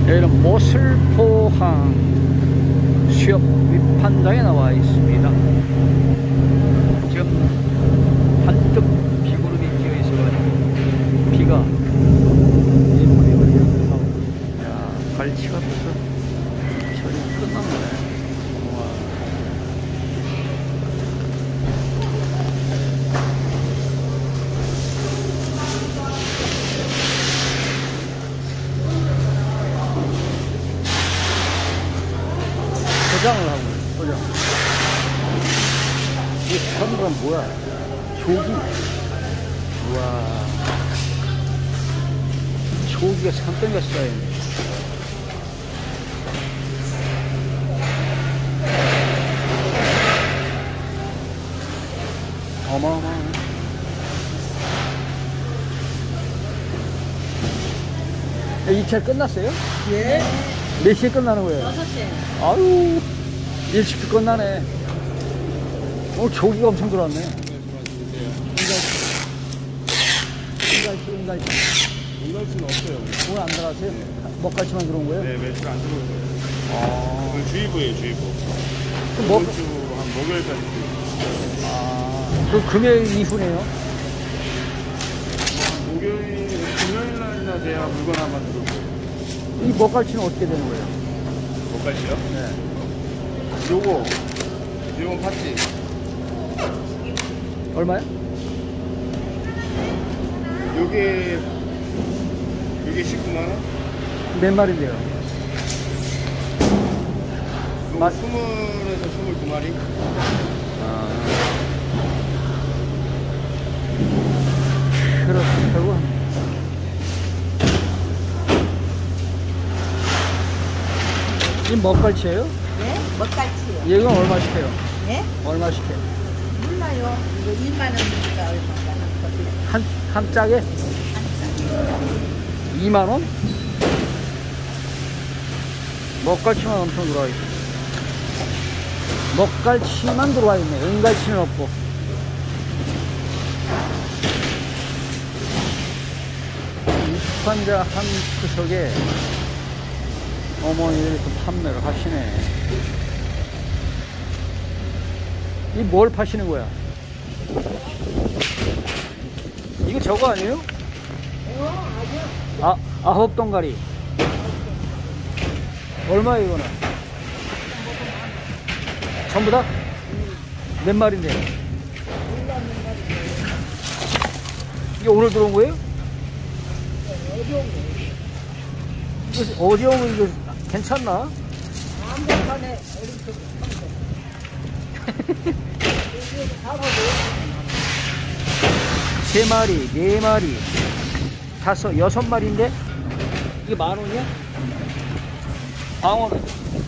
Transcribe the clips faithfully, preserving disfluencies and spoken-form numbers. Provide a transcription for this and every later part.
여기는 모슬포항 수협 위판장에 나와 있습니다. 지금 한뜩 비구름이 끼어 있어가지고 비가 일본에 걸려서 야, 갈치가 벌써 철이 끝났네. 포장을 하고 있어요. 포장. 이 선물은 뭐야? 조기. 우와. 조기가 산더미가 쌓여있네. 어마어마하네. 이 차 끝났어요? 예. 몇 시에 끝나는 거예요? 여섯 시에. 아유, 일찍 끝나네. 오늘 조기가 엄청 들어왔네. 은갈치, 은갈치. 은갈치는 없어요. 오늘 안 들어왔어요? 네. 먹갈치만 들어온 거예요? 네, 며칠 안 들어오세요. 아. 오늘 주의보예요, 주의보. 그럼 뭐? 이번 주 한 목요일까지. 아, 그 금요일 이후네요? 목요일, 금요일 날이나 돼야 물건 한번 들어오고. 이 먹갈치는 어떻게 되는 거예요? 먹갈치요? 네. 요거, 요건 팥지. 얼마요? 요게, 요게 십구만 원? 몇 마리인데요? 요거 맛- 스물에서 스물두 마리? 아. 그렇다고. 이 먹갈치예요? 네? 먹갈치요. 얘가 얼마씩 해요? 네? 얼마씩 해요? 몰라요. 이거 일만 원이니까 얼마나. 한, 한 짝에 이만 원? 먹갈치만 엄청 들어와 있어. 먹갈치만 들어와 있네. 은갈치는 없고. 입판자 한 구석에 어머니들이 또 판매를 하시네. 이 뭘 파시는 거야? 이거 저거 아니에요? 아, 아홉 동가리. 얼마예요, 이거는? 전부 다? 몇 마리인데? 이게 오늘 들어온 거예요? 이거 어디 오면 이거 괜찮나? 한번만에 세 마리, 네 마리, 다섯, 여섯 마리인데? 이게 만 원이야? 방어는?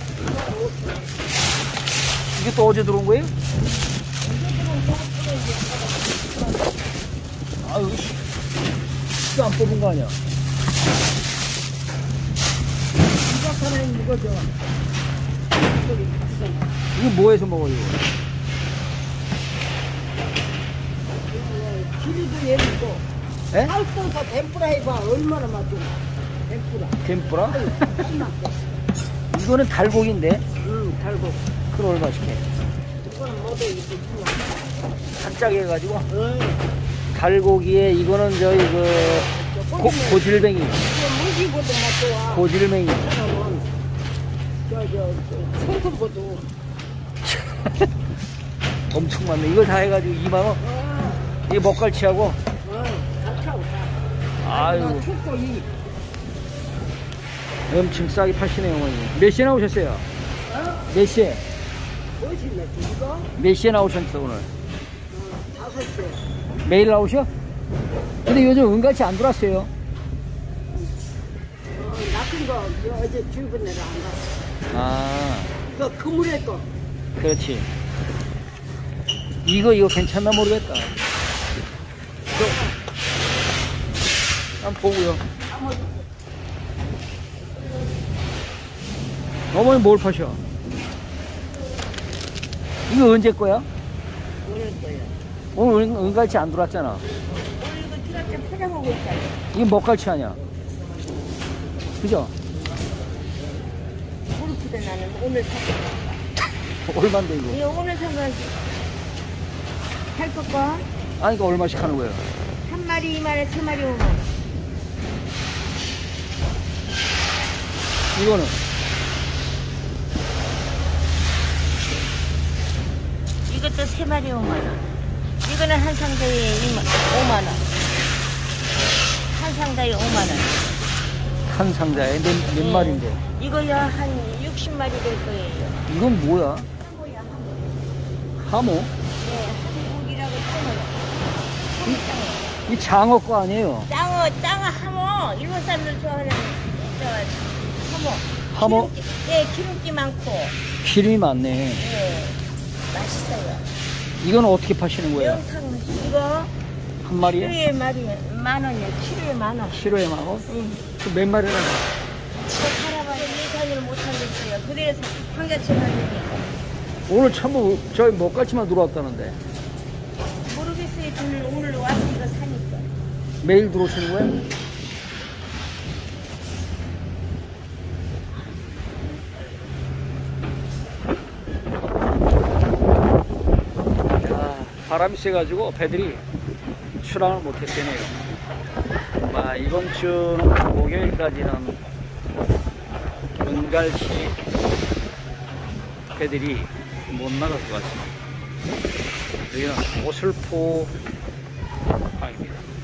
이게 또 어제 들어온 거예요? 아유, 이거 안 뽑은 거 아니야? 이거는 이거죠. 이거 뭐해서 먹어요, 이거? 길이도 예쁘고. 에? 살떠서 덴뿌라 해봐. 얼마나 맛있어. 덴뿌라. 덴뿌라? 신맛있어. 이거는 달고기인데? 응, 달고. 그걸 얼마씩 해? 이거는 뭐도 이렇게 신맛. 한 짝에 해가지고? 응. 달고기에 이거는 저기 그 고, 고질뱅이. 이거 무기보다 맛 좋아. 고질뱅이. 사람은 저, 저, 저, 손톱보도. 엄청 많네. 이걸 다 해가지고 이만 원? 어, 이게 먹갈치하고? 어, 같이 하고 다. 아유, 춥고 이. 엄청 싸게 파시네요, 어머니. 몇 시에 나오셨어요? 어? 몇 시에? 멋있네, 이거? 몇 시에 나오셨어, 오늘? 어, 다섯 시에. 매일 나오셔? 근데 요즘 은갈치 안 들어왔어요. 어, 낚은 거, 저 어제 출근해서 안 갔어. 아, 이거 그물에 거. 그렇지. 이거, 이거 괜찮나 모르겠다. 저, 한번 보고요. 어머니 뭘 파셔? 이거 언제 거야? 오늘 거야. 오늘 은- 은갈치 안 들어왔잖아. 오늘 이거 티라째 포장하고 있잖아. 이게 먹갈치 아니야? 그죠? 무릎보다 나는 오늘 샀어. 얼마인데 이거? 이거 오늘 산 거지. 살 거까? 아니 이거 얼마씩 하는 거예요? 한 마리 이만 원, 세 마리 오만 원. 이거는 이것도 세 마리 오만 원. 이거는 한 상자에 오만 원. 한 상자에 오만 원. 한 상자에 몇, 몇 예. 마리인데? 이거야 한 육십 마리 될 거예요. 이건 뭐야? 한국이야, 한국. 하모? 네, 한국이라고 짱어. 이 장어 거 아니에요? 짱어, 짱어 하모. 일본 사람들 좋아하는 저 하모. 하모? 기름기, 네, 기름기 많고. 기름이 많네. 네, 맛있어요. 이건 어떻게 파시는 거예요? 매운탕 이거 한 마리에? 키로에 마리 만 원이야. 키로에 만 원. 키로에 만 원? 응. 그 몇 마리나? 저 할아버지 예산을 못 하겠어요. 그래서 한가치 가려니까. 오늘 참뭐 저희 먹갈치만 들어왔다는데 모르겠어요. 오늘 오늘 와서 이거 사니까. 매일 들어오시는 거예요? 야, 바람이 세가지고 배들이 출항을 못했대네요. 아, 이번 주 목요일까지는 은갈치 배들이 못 나갈 것 같습니다. 여기는 오슬포 항입니다.